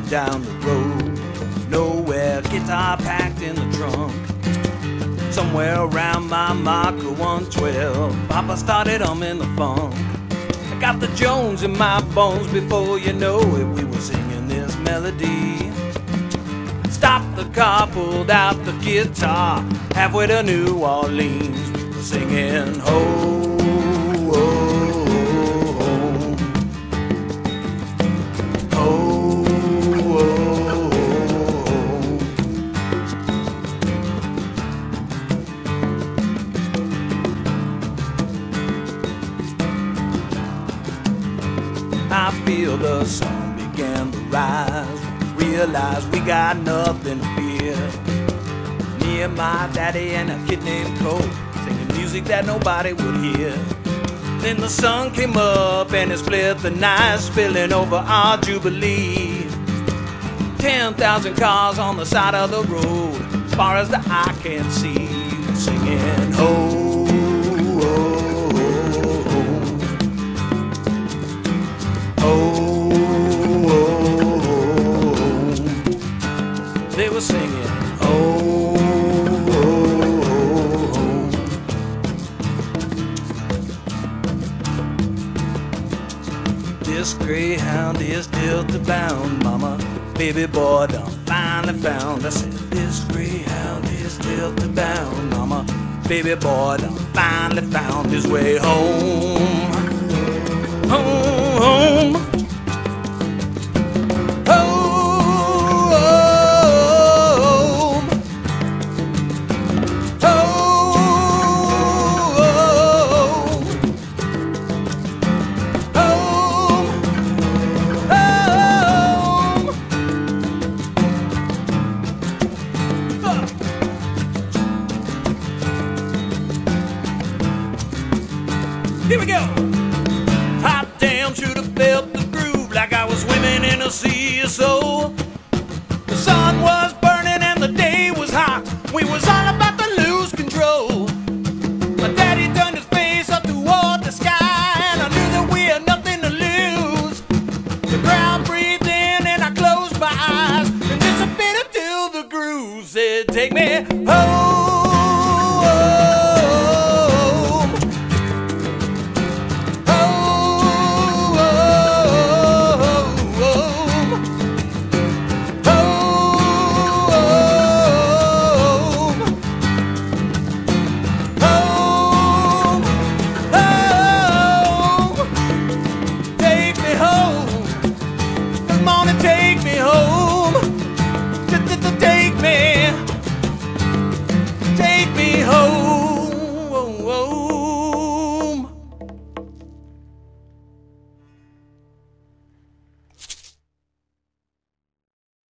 down the road. Nowhere, guitar packed in the trunk. Somewhere around my Marc 112, Papa started humming the funk. I got the Jones in my bones, before you know it, we were singing this melody. Stopped the car, pulled out the guitar, halfway to New Orleans, we were singing ho, ho, ho, ho, ho, ho. I feel the sun began to rise, realize we got nothing to fear. Me and my daddy and a kid named Cole, singing music that nobody would hear. Then the sun came up and it split the night, spilling over our Jubilee. 10,000 cars on the side of the road, as far as the eye can see, singing ho. They were singing, oh, oh, oh, oh. This greyhound is Delta bound, mama, baby boy done finally found. I said, this greyhound is Delta bound, mama, baby boy done finally found his way home, home, home. Here we go!